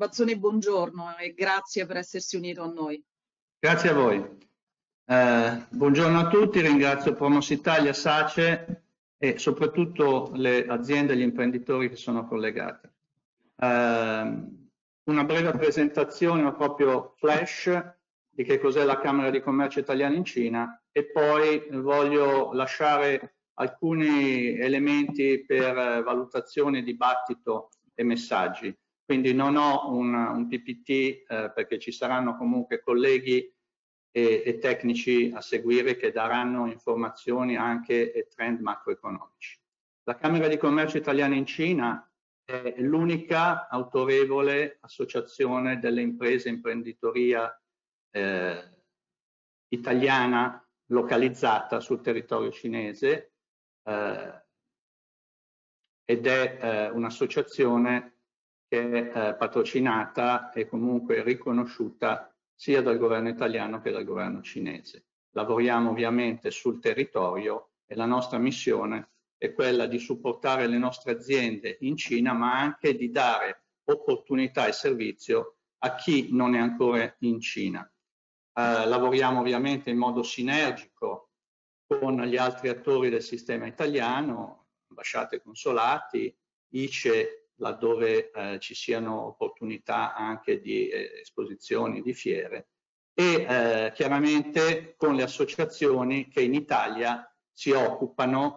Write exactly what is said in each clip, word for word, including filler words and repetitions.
Bazzoni, buongiorno e grazie per essersi unito a noi. Grazie a voi. Eh, buongiorno a tutti, ringrazio Promos Italia, SACE e soprattutto le aziende e gli imprenditori che sono collegati. Eh, una breve presentazione, ma proprio flash, di che cos'è la Camera di Commercio Italiana in Cina e poi voglio lasciare alcuni elementi per valutazione, dibattito e messaggi. Quindi non ho un, un P P T eh, perché ci saranno comunque colleghi e, e tecnici a seguire che daranno informazioni anche e trend macroeconomici. La Camera di Commercio Italiana in Cina è l'unica autorevole associazione delle imprese e imprenditoria eh, italiana localizzata sul territorio cinese eh, ed è eh, un'associazione che è eh, patrocinata e comunque riconosciuta sia dal governo italiano che dal governo cinese. Lavoriamo ovviamente sul territorio e la nostra missione è quella di supportare le nostre aziende in Cina, ma anche di dare opportunità e servizio a chi non è ancora in Cina. Eh, lavoriamo ovviamente in modo sinergico con gli altri attori del sistema italiano, ambasciate e consolati, I C E, laddove eh, ci siano opportunità anche di eh, esposizioni, di fiere, e eh, chiaramente con le associazioni che in Italia si occupano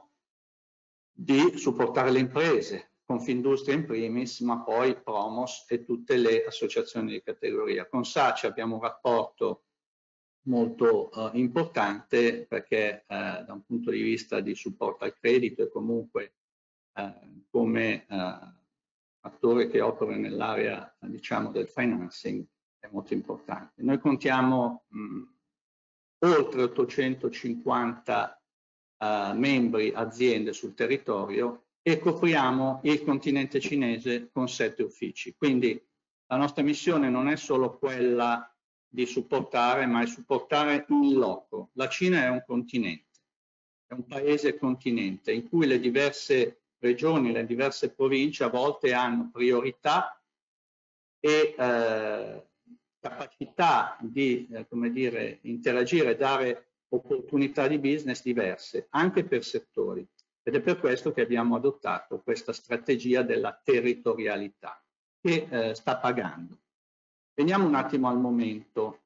di supportare le imprese, Confindustria in primis, ma poi Promos e tutte le associazioni di categoria. Con SACE abbiamo un rapporto molto uh, importante perché uh, da un punto di vista di supporto al credito e comunque uh, come uh, attore che opera nell'area diciamo del financing è molto importante. Noi contiamo mh, oltre ottocentocinquanta uh, membri, aziende sul territorio e copriamo il continente cinese con sette uffici. Quindi la nostra missione non è solo quella di supportare, ma è supportare in loco. La Cina è un continente, è un paese continente in cui le diverse regioni, le diverse province a volte hanno priorità e eh, capacità di eh, come dire, interagire e dare opportunità di business diverse, anche per settori. Ed è per questo che abbiamo adottato questa strategia della territorialità, che eh, sta pagando. Veniamo un attimo al momento.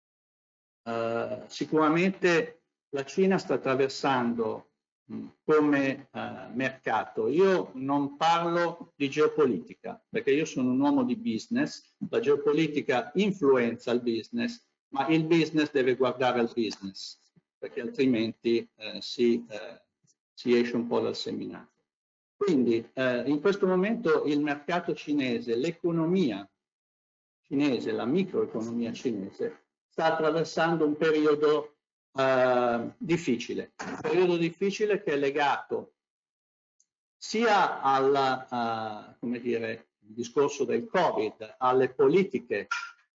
Uh, sicuramente la Cina sta attraversando mh, come uh, mercato. Io non parlo di geopolitica, perché io sono un uomo di business, la geopolitica influenza il business, ma il business deve guardare al business, perché altrimenti uh, si, uh, si esce un po' dal seminario. Quindi uh, in questo momento il mercato cinese, l'economia cinese, la microeconomia cinese, sta attraversando un periodo eh, difficile, un periodo difficile che è legato sia al uh, come dire, discorso del Covid, alle politiche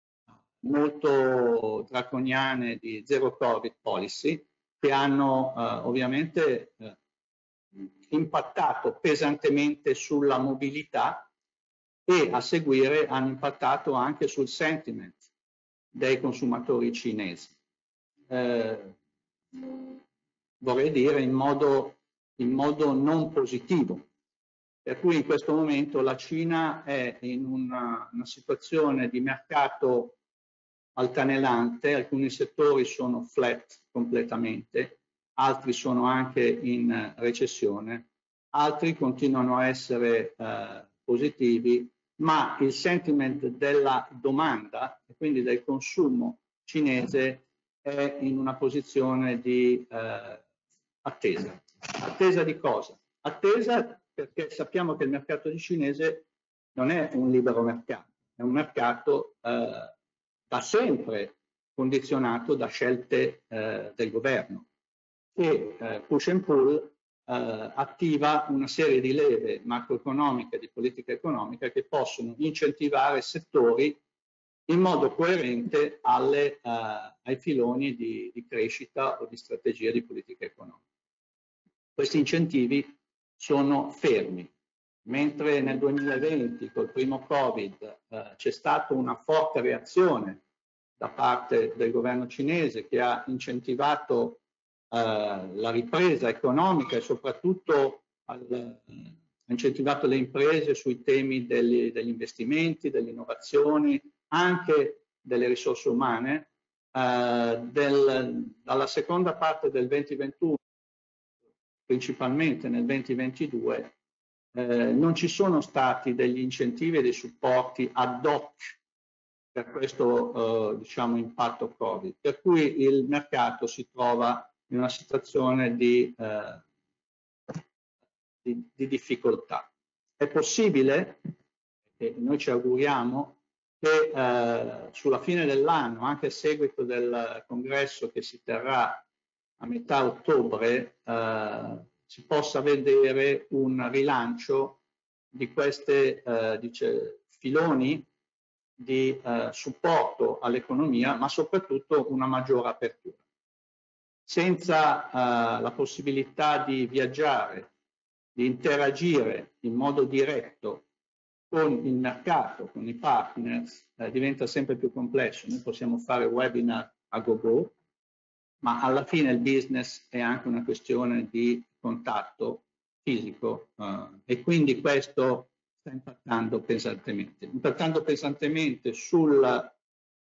molto draconiane di zero Covid policy, che hanno uh, ovviamente uh, impattato pesantemente sulla mobilità e a seguire hanno impattato anche sul sentiment dei consumatori cinesi. Eh, vorrei dire in modo, in modo non positivo. Per cui in questo momento la Cina è in una, una situazione di mercato altalenante, alcuni settori sono flat completamente, altri sono anche in recessione, altri continuano a essere eh, positivi, ma il sentiment della domanda e quindi del consumo cinese è in una posizione di eh, attesa. Attesa di cosa? Attesa perché sappiamo che il mercato di cinese non è un libero mercato, è un mercato eh, da sempre condizionato da scelte eh, del governo che eh, push and pull Uh, attiva una serie di leve macroeconomiche, di politica economica che possono incentivare settori in modo coerente alle, uh, ai filoni di, di crescita o di strategia di politica economica. Questi incentivi sono fermi mentre nel duemilaventi col primo Covid eh, c'è stata una forte reazione da parte del governo cinese che ha incentivato eh, la ripresa economica e soprattutto al, ha incentivato le imprese sui temi degli, degli investimenti, delle innovazioni, anche delle risorse umane. Eh, del, dalla seconda parte del duemilaventuno, principalmente nel duemilaventidue, eh, non ci sono stati degli incentivi e dei supporti ad hoc per questo eh, diciamo, impatto Covid, per cui il mercato si trova in una situazione di, eh, di, di difficoltà. È possibile, e noi ci auguriamo, che eh, sulla fine dell'anno, anche a seguito del congresso che si terrà a metà ottobre, eh, si possa vedere un rilancio di questi eh, dice, filoni di eh, supporto all'economia, ma soprattutto una maggiore apertura. Senza eh, la possibilità di viaggiare, di interagire in modo diretto con il mercato, con i partners, eh, diventa sempre più complesso. Noi possiamo fare webinar a go-go, ma alla fine il business è anche una questione di contatto fisico eh, e quindi questo sta impattando pesantemente. Impattando pesantemente sul,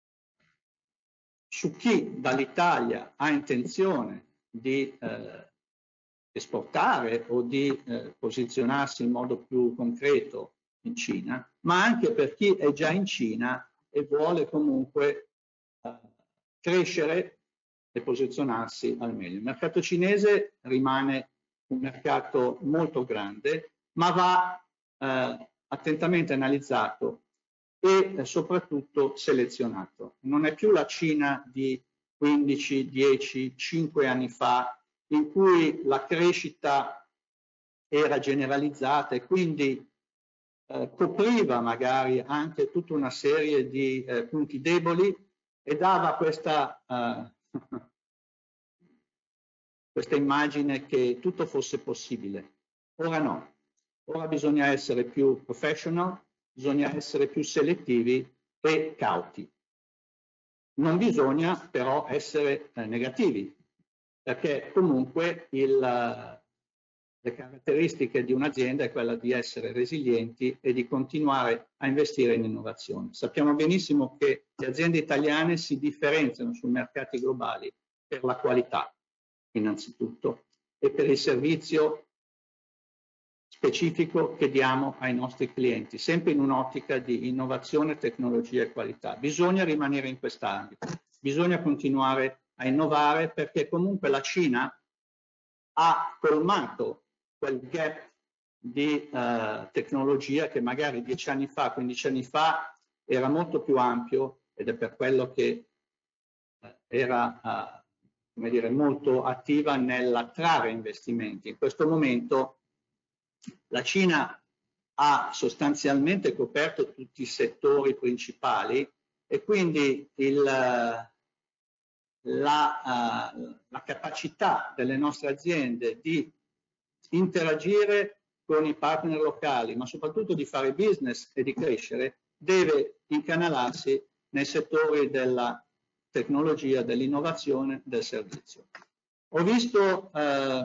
su chi dall'Italia ha intenzione di eh, esportare o di eh, posizionarsi in modo più concreto in Cina, ma anche per chi è già in Cina e vuole comunque eh, crescere e posizionarsi al meglio. Il mercato cinese rimane un mercato molto grande, ma va eh, attentamente analizzato e eh, soprattutto selezionato. Non è più la Cina di quindici, dieci, cinque anni fa, in cui la crescita era generalizzata e quindi eh, copriva magari anche tutta una serie di eh, punti deboli e dava questa, eh, questa immagine che tutto fosse possibile. Ora no, ora bisogna essere più professional, bisogna essere più selettivi e cauti. Non bisogna però essere eh, negativi, perché comunque il, le caratteristiche di un'azienda è quella di essere resilienti e di continuare a investire in innovazione. Sappiamo benissimo che le aziende italiane si differenziano sui mercati globali per la qualità, innanzitutto, e per il servizio specifico che diamo ai nostri clienti, sempre in un'ottica di innovazione, tecnologia e qualità. Bisogna rimanere in quest'ambito, bisogna continuare a innovare perché comunque la Cina ha colmato quel gap di eh, tecnologia che magari dieci anni fa, quindici anni fa era molto più ampio ed è per quello che eh, era eh, come dire, molto attiva nell'attrarre investimenti. In questo momento la Cina ha sostanzialmente coperto tutti i settori principali e quindi il, la, uh, la capacità delle nostre aziende di interagire con i partner locali, ma soprattutto di fare business e di crescere, deve incanalarsi nei settori della tecnologia, dell'innovazione, del servizio. Ho visto uh,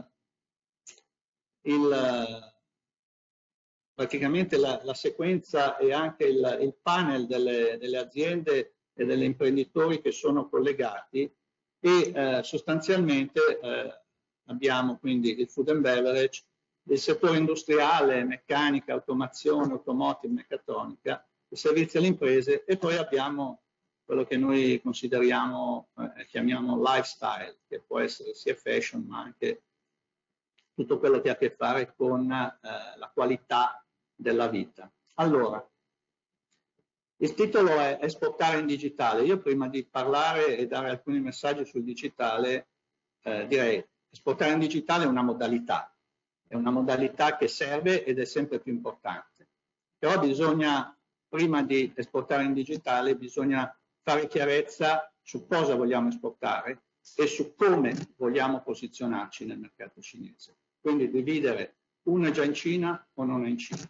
il praticamente la, la sequenza e anche il, il panel delle, delle aziende e degli imprenditori che sono collegati e eh, sostanzialmente eh, abbiamo quindi il food and beverage, il settore industriale, meccanica, automazione, automotive, meccatronica, i servizi alle imprese e poi abbiamo quello che noi consideriamo, eh, chiamiamo lifestyle, che può essere sia fashion ma anche tutto quello che ha a che fare con eh, la qualità della vita. Allora, il titolo è Esportare in digitale. Io prima di parlare e dare alcuni messaggi sul digitale eh, direi esportare in digitale è una modalità, è una modalità che serve ed è sempre più importante. Però bisogna, prima di esportare in digitale, bisogna fare chiarezza su cosa vogliamo esportare e su come vogliamo posizionarci nel mercato cinese. Quindi dividere uno è già in Cina o non è in Cina.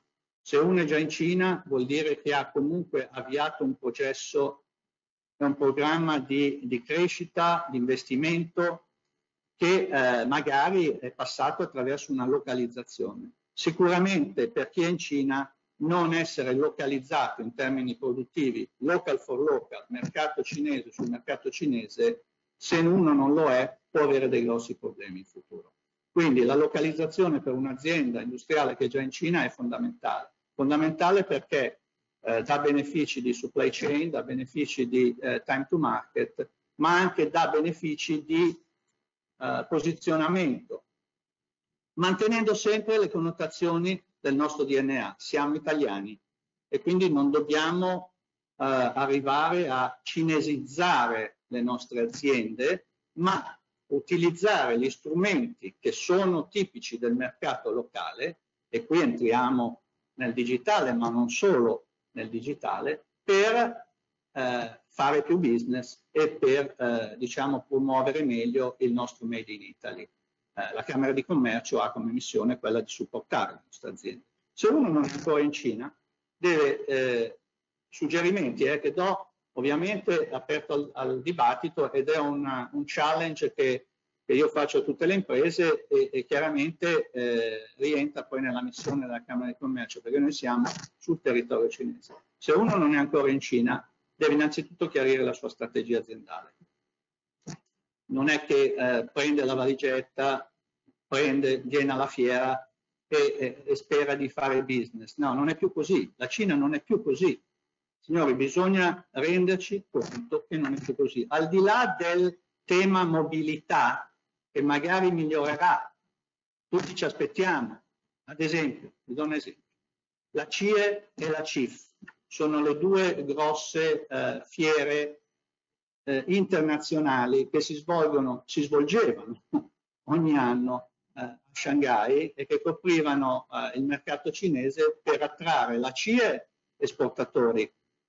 Se uno è già in Cina vuol dire che ha comunque avviato un processo, un programma di, di crescita, di investimento che eh, magari è passato attraverso una localizzazione. Sicuramente per chi è in Cina non essere localizzato in termini produttivi, local for local, mercato cinese sul mercato cinese, se uno non lo è può avere dei grossi problemi in futuro. Quindi la localizzazione per un'azienda industriale che è già in Cina è fondamentale. Fondamentale perché eh, dà benefici di supply chain, dà benefici di eh, time to market, ma anche dà benefici di eh, posizionamento, mantenendo sempre le connotazioni del nostro D N A. Siamo italiani e quindi non dobbiamo eh, arrivare a cinesizzare le nostre aziende, ma utilizzare gli strumenti che sono tipici del mercato locale, e qui entriamo nel digitale, ma non solo nel digitale, per eh, fare più business e per eh, diciamo, promuovere meglio il nostro Made in Italy. Eh, la Camera di Commercio ha come missione quella di supportare le nostre aziende. Se uno non è ancora in Cina, deve, eh, suggerimenti eh, che do, ovviamente aperto al, al dibattito, ed è una, un challenge che, che io faccio a tutte le imprese e, e chiaramente eh, rientra poi nella missione della Camera di Commercio, perché noi siamo sul territorio cinese. Se uno non è ancora in Cina, deve innanzitutto chiarire la sua strategia aziendale. Non è che eh, prende la valigetta, prende, viene alla fiera e, e, e spera di fare business. No, non è più così. La Cina non è più così. Signori, bisogna renderci conto che non è più così. Al di là del tema mobilità, che magari migliorerà, tutti ci aspettiamo. Ad esempio, vi do un esempio. La C I E e la C I F sono le due grosse eh, fiere eh, internazionali che si svolgono, si svolgevano ogni anno eh, a Shanghai e che coprivano eh, il mercato cinese per attrarre la C I E esportatori,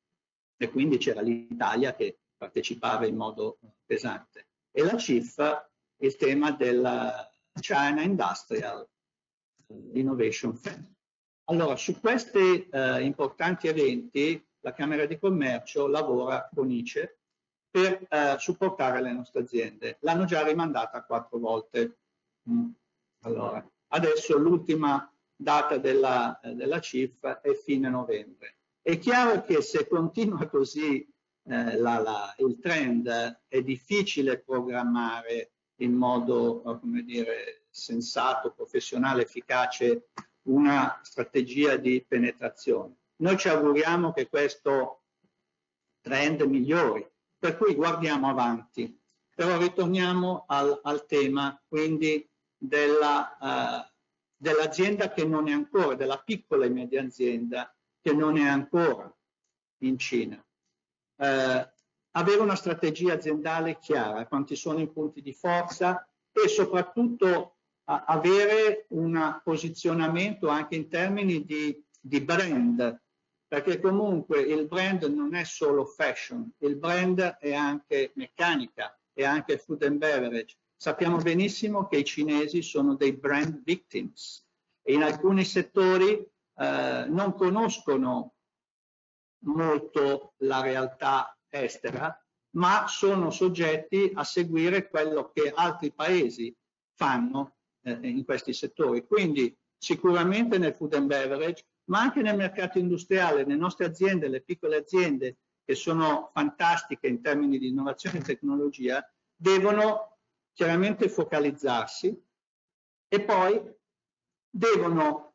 e quindi c'era l'Italia che partecipava in modo pesante, e la C I F il tema della China Industrial Innovation Fair. Allora, su questi eh, importanti eventi la Camera di Commercio lavora con I C E per eh, supportare le nostre aziende. L'hanno già rimandata quattro volte. Mm. Allora, adesso l'ultima data della, eh, della C I F è fine novembre. È chiaro che se continua così eh, la, la, il trend, è difficile programmare in modo, come dire, sensato, professionale, efficace una strategia di penetrazione. Noi ci auguriamo che questo trend migliori, per cui guardiamo avanti. Però ritorniamo al, al tema quindi della, uh, dell'azienda che non è ancora, della piccola e media azienda che non è ancora in Cina. Uh, avere una strategia aziendale chiara, quanti sono i punti di forza e soprattutto avere un posizionamento anche in termini di, di brand, perché comunque il brand non è solo fashion, il brand è anche meccanica, è anche food and beverage. Sappiamo benissimo che i cinesi sono dei brand victims e in alcuni settori eh, non conoscono molto la realtà estera, ma sono soggetti a seguire quello che altri paesi fanno in questi settori. Quindi sicuramente nel food and beverage, ma anche nel mercato industriale, le nostre aziende, le piccole aziende che sono fantastiche in termini di innovazione e tecnologia, devono chiaramente focalizzarsi e poi devono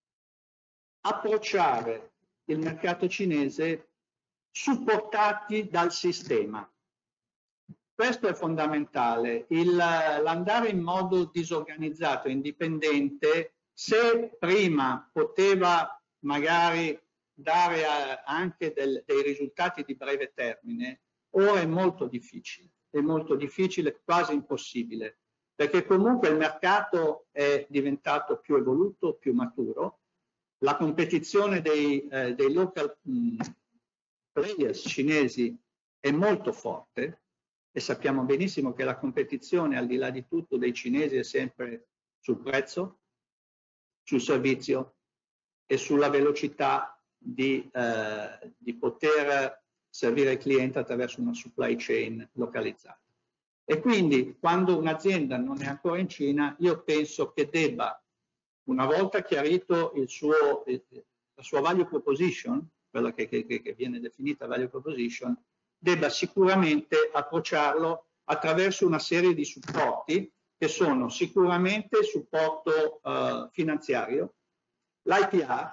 approcciare il mercato cinese supportati dal sistema. Questo è fondamentale, l'andare in modo disorganizzato e indipendente, se prima poteva magari dare a, anche del, dei risultati di breve termine, ora è molto difficile, è molto difficile, quasi impossibile, perché comunque il mercato è diventato più evoluto, più maturo, la competizione dei, eh, dei local mh, players cinesi è molto forte, e sappiamo benissimo che la competizione al di là di tutto dei cinesi è sempre sul prezzo, sul servizio e sulla velocità di, eh, di poter servire il cliente attraverso una supply chain localizzata. E quindi quando un'azienda non è ancora in Cina, io penso che debba, una volta chiarito il suo, la sua value proposition, quella che, che, che viene definita value proposition, debba sicuramente approcciarlo attraverso una serie di supporti che sono sicuramente il supporto uh, finanziario, l'I P R,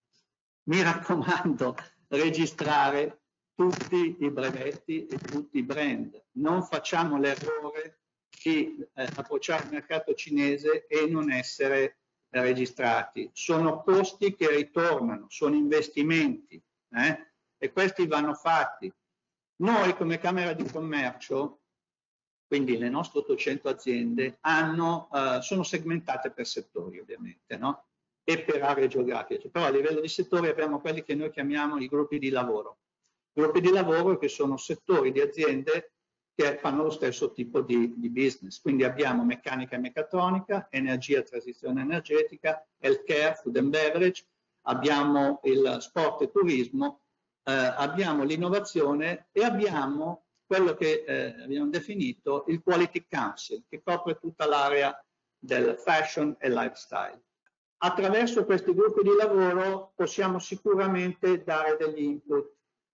mi raccomando, registrare tutti i brevetti e tutti i brand. Non facciamo l'errore di eh, approcciare il mercato cinese e non essere eh, registrati. Sono costi che ritornano, sono investimenti eh? e questi vanno fatti. Noi come Camera di Commercio, quindi le nostre ottocento aziende, hanno, eh, sono segmentate per settori ovviamente, no? E per aree geografiche. Però a livello di settori abbiamo quelli che noi chiamiamo i gruppi di lavoro. Gruppi di lavoro che sono settori di aziende che fanno lo stesso tipo di, di business. Quindi abbiamo meccanica e meccatronica, energia e transizione energetica, healthcare, food and beverage, abbiamo il sport e turismo, eh, abbiamo l'innovazione e abbiamo quello che eh, abbiamo definito il Quality Council, che copre tutta l'area del fashion e lifestyle. Attraverso questi gruppi di lavoro possiamo sicuramente dare degli input.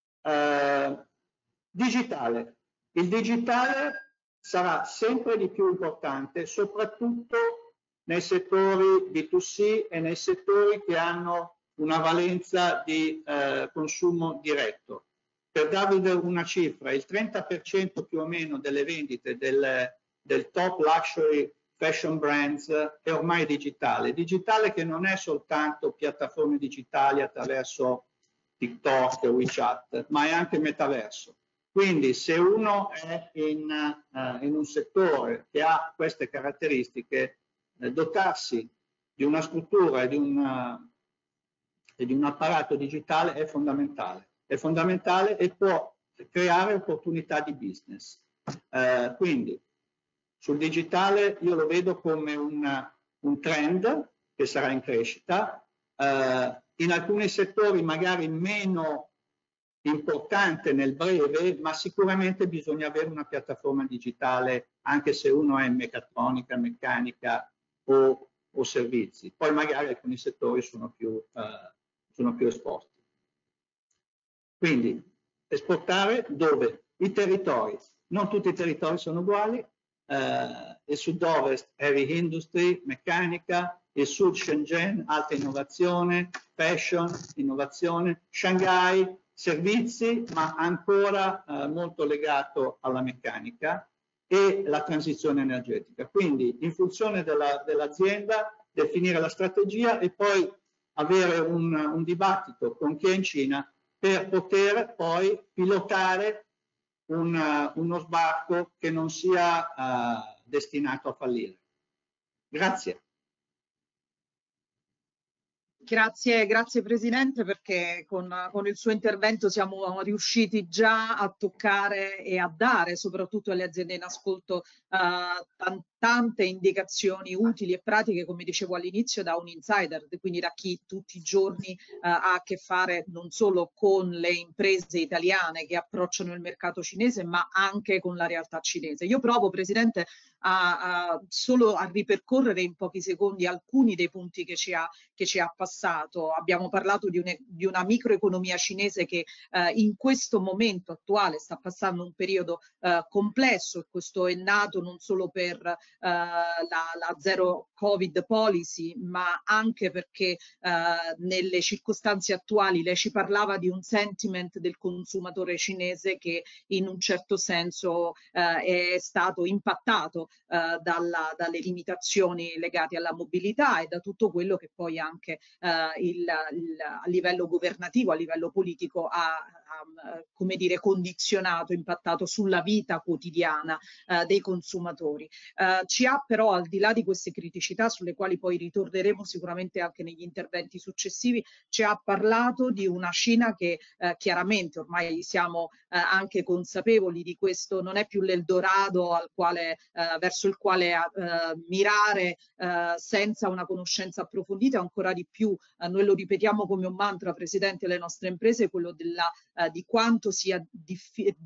Eh, digitale. Il digitale sarà sempre di più importante, soprattutto nei settori B due C e nei settori che hanno una valenza di eh, consumo diretto. Per darvi una cifra, il trenta per cento più o meno delle vendite del, del top luxury fashion brands è ormai digitale. Digitale che non è soltanto piattaforme digitali attraverso TikTok e WeChat, ma è anche metaverso. Quindi se uno è in, uh, in un settore che ha queste caratteristiche, eh, dotarsi di una struttura e di, una, e di un apparato digitale è fondamentale. È fondamentale e può creare opportunità di business. Eh, quindi sul digitale io lo vedo come un, un trend che sarà in crescita. Eh, in alcuni settori magari meno importante nel breve, ma sicuramente bisogna avere una piattaforma digitale anche se uno è in meccatronica, meccanica o, o servizi. Poi magari alcuni settori sono più, eh, sono più esposti. Quindi esportare dove? I territori. Non tutti i territori sono uguali. Eh, il sud-ovest heavy industry, meccanica, il sud Shenzhen, alta innovazione, fashion, innovazione, Shanghai, servizi, ma ancora eh, molto legato alla meccanica e la transizione energetica. Quindi in funzione dell'azienda definire la strategia e poi avere un, un dibattito con chi è in Cina per poter poi pilotare un, uh, uno sbarco che non sia uh, destinato a fallire. Grazie. Grazie, grazie Presidente, perché con, con il suo intervento siamo riusciti già a toccare e a dare soprattutto alle aziende in ascolto uh, tante indicazioni utili e pratiche, come dicevo all'inizio, da un insider, quindi da chi tutti i giorni uh, ha a che fare non solo con le imprese italiane che approcciano il mercato cinese, ma anche con la realtà cinese. Io provo, Presidente, a, a solo a ripercorrere in pochi secondi alcuni dei punti che ci ha, che ci ha passato. Abbiamo parlato di, un, di una microeconomia cinese che eh, in questo momento attuale sta passando un periodo eh, complesso, e questo è nato non solo per eh, la, la zero Covid policy, ma anche perché eh, nelle circostanze attuali lei ci parlava di un sentiment del consumatore cinese che in un certo senso eh, è stato impattato eh, dalla, dalle limitazioni legate alla mobilità e da tutto quello che poi anche eh, il, il, a livello governativo, a livello politico ha, eh, come dire, condizionato, impattato sulla vita quotidiana eh, dei consumatori. Eh, ci ha però, al di là di queste criticità, sulle quali poi ritorneremo sicuramente anche negli interventi successivi, ci ha parlato di una Cina che eh, chiaramente ormai siamo eh, anche consapevoli di questo, non è più l'Eldorado al quale, eh, verso il quale eh, mirare eh, senza una conoscenza approfondita, ancora di più, eh, noi lo ripetiamo come un mantra, Presidente, alle nostre imprese, quello della, eh, di quanto sia di,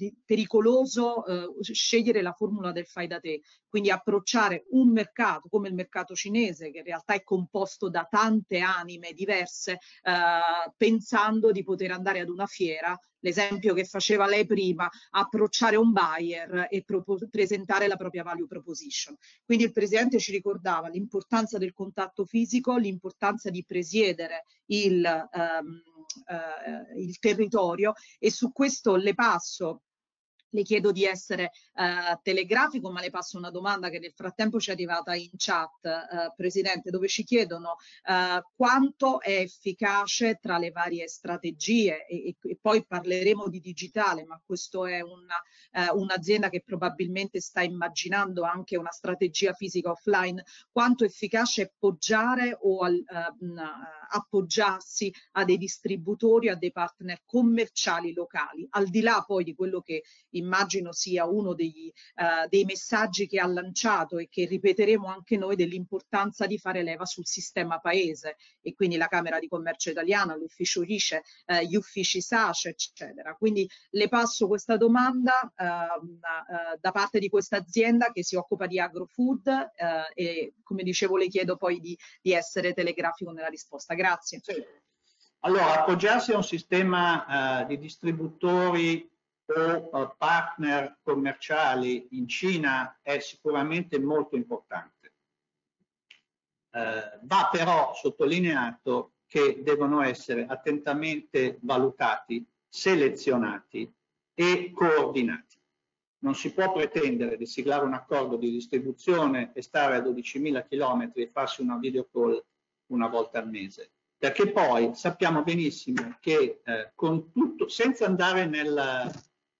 pericoloso eh, scegliere la formula del fai da te, quindi approcciare un mercato come il mercato cinese, che in realtà è composto da tante anime diverse, eh, pensando di poter andare ad una fiera, l'esempio che faceva lei prima, approcciare un buyer e presentare la propria value proposition. Quindi il Presidente ci ricordava l'importanza del contatto fisico, l'importanza di presiedere il, ehm, eh, il territorio, e su questo le passo, le chiedo di essere eh, telegrafico, ma le passo una domanda che nel frattempo ci è arrivata in chat, eh, Presidente, dove ci chiedono eh, quanto è efficace tra le varie strategie, e, e poi parleremo di digitale, ma questo è una, eh, un'azienda che probabilmente sta immaginando anche una strategia fisica offline, quanto efficace è poggiare o al, eh, appoggiarsi a dei distributori, a dei partner commerciali locali, al di là poi di quello che immagino sia uno degli, uh, dei messaggi che ha lanciato e che ripeteremo anche noi, dell'importanza di fare leva sul sistema paese, e quindi la Camera di Commercio Italiana, l'ufficio I C E, uh, gli uffici SACE, eccetera. Quindi le passo questa domanda uh, uh, da parte di questa azienda che si occupa di agrofood uh, e, come dicevo, le chiedo poi di, di essere telegrafico nella risposta. Grazie. Sì. Allora, appoggiarsi a un sistema uh, di distributori o partner commerciali in Cina è sicuramente molto importante. Eh, va però sottolineato che devono essere attentamente valutati, selezionati e coordinati. Non si può pretendere di siglare un accordo di distribuzione e stare a dodicimila chilometri e farsi una video call una volta al mese, perché poi sappiamo benissimo che eh, con tutto, senza andare nel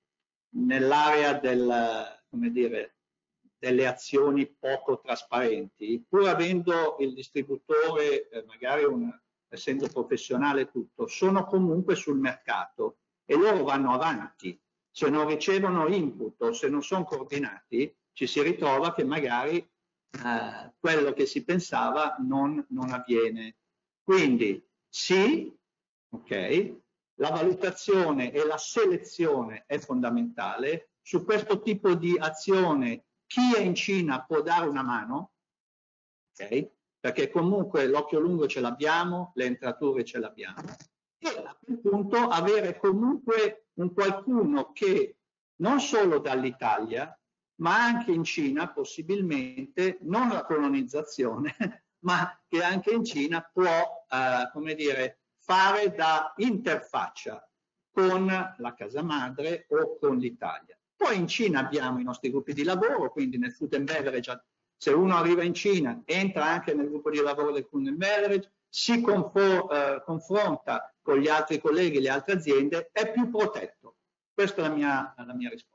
nell'area del, come dire, delle azioni poco trasparenti, pur avendo il distributore, eh, magari un, essendo professionale tutto, sono comunque sul mercato e loro vanno avanti. Se non ricevono input o se non sono coordinati, ci si ritrova che magari eh, quello che si pensava non, non avviene. Quindi sì, ok, la valutazione e la selezione è fondamentale. Su questo tipo di azione chi è in Cina può dare una mano, okay? Perché comunque l'occhio lungo ce l'abbiamo, le entrature ce l'abbiamo. E a quel punto avere comunque un qualcuno che non solo dall'Italia, ma anche in Cina possibilmente, non la colonizzazione, ma che anche in Cina può, eh, come dire, fare da interfaccia con la casa madre o con l'Italia. Poi in Cina abbiamo i nostri gruppi di lavoro, quindi nel food and beverage, se uno arriva in Cina, entra anche nel gruppo di lavoro del food and beverage, si eh, confronta con gli altri colleghi, le altre aziende, è più protetto. Questa è la mia, la mia risposta.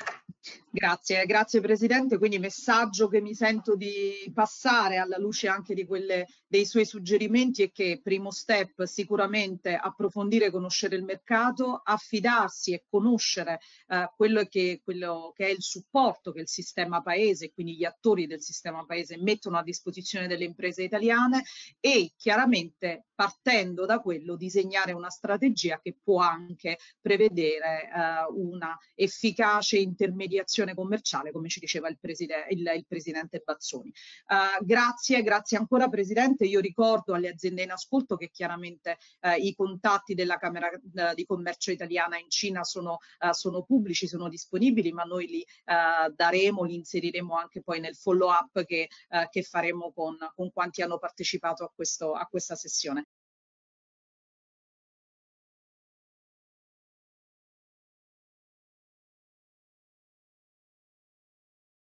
Grazie, grazie Presidente. Quindi messaggio che mi sento di passare alla luce anche di quelle, dei suoi suggerimenti è che primo step sicuramente approfondire e conoscere il mercato, affidarsi e conoscere eh, quello, che, quello che è il supporto che il sistema paese, quindi gli attori del sistema paese mettono a disposizione delle imprese italiane, e chiaramente partendo da quello disegnare una strategia che può anche prevedere eh, una efficace intermediazione commerciale, come ci diceva il, preside il, il Presidente Bazzoni. Uh, grazie, grazie ancora Presidente. Io ricordo alle aziende in ascolto che chiaramente uh, i contatti della Camera uh, di Commercio Italiana in Cina sono, uh, sono pubblici, sono disponibili, ma noi li uh, daremo, li inseriremo anche poi nel follow up che, uh, che faremo con, con quanti hanno partecipato a, questo, a questa sessione.